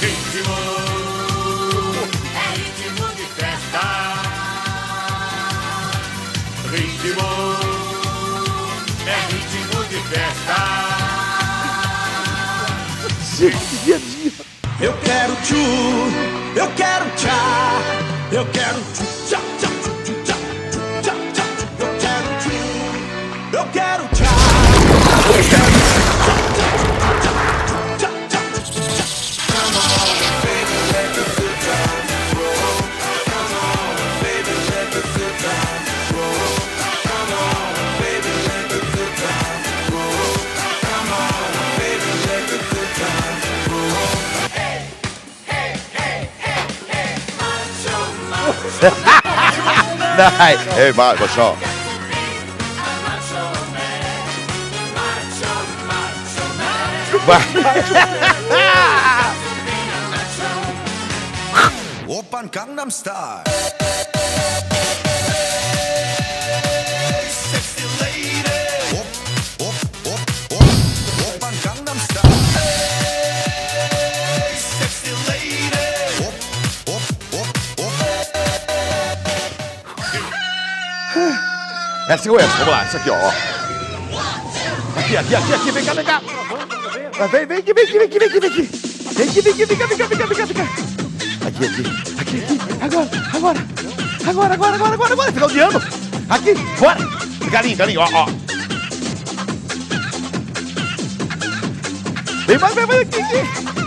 Ritmo, é ritmo de festa. Ritmo, é ritmo de festa. Dia a dia. Eu quero tchu, eu quero tchá, eu quero tchu, tchá, tchá, tchu, tchá, tchu, tchá, tchá, tchu. Eu quero tchu, eu quero tchá, eu quero tchá, tchá, tchu, tchá, tchá, tchu, tchá. Come on, baby, let the good times roll. Come on, baby, let the good times roll. Come on, baby, let the good times roll. Come on, baby, let the good times roll. Dai, vai, Gosciò. Vai. Oppan Gangnam Style. Sexy lady. Oppan Gangnam Style. Sexy lady. Essa ou essa? Vamos lá, essa aqui, ó. Aqui, vem cá. Vem aqui. Aqui. Agora. Final de ano. Aqui, bora. Galinho, ó. Vem mais aqui.